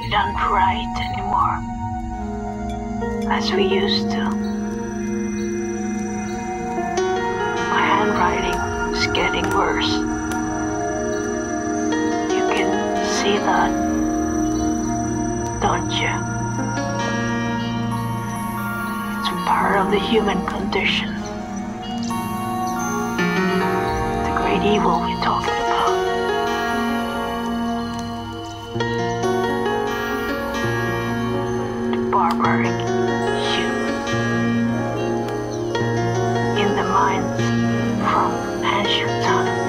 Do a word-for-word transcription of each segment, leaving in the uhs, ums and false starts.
don't write anymore as we used to. My handwriting is getting worse. You can see that, don't you? It's part of the human condition. The great evil we're talking about. Barbaric human in the minds from ancient times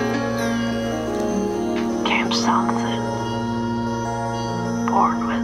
came something born with.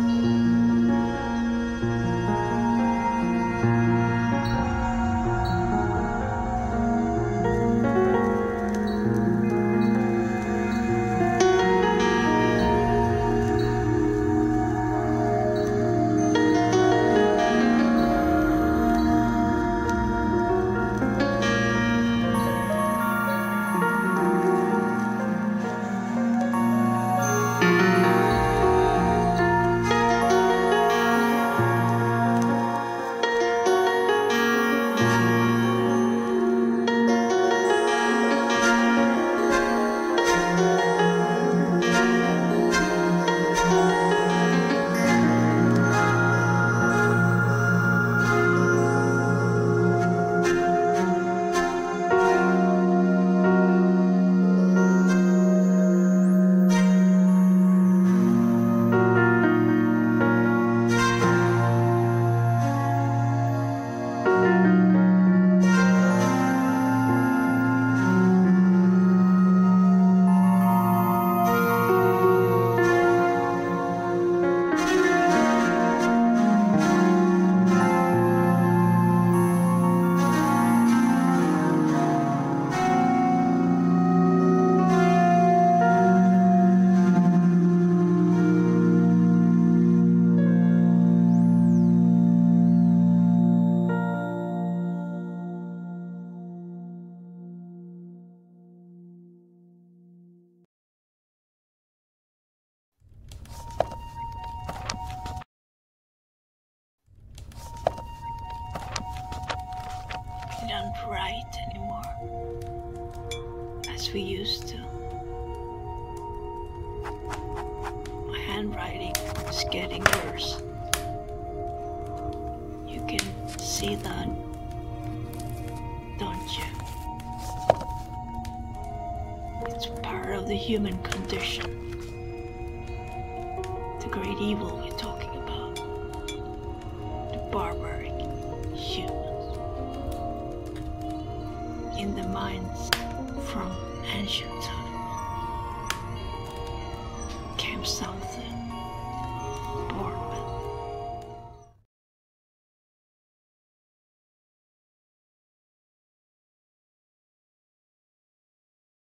We don't write anymore as we used to. My handwriting is getting worse. You can see that, don't you? It's part of the human condition. The great evil we're talking about. The barbaric human. In the minds from ancient times came some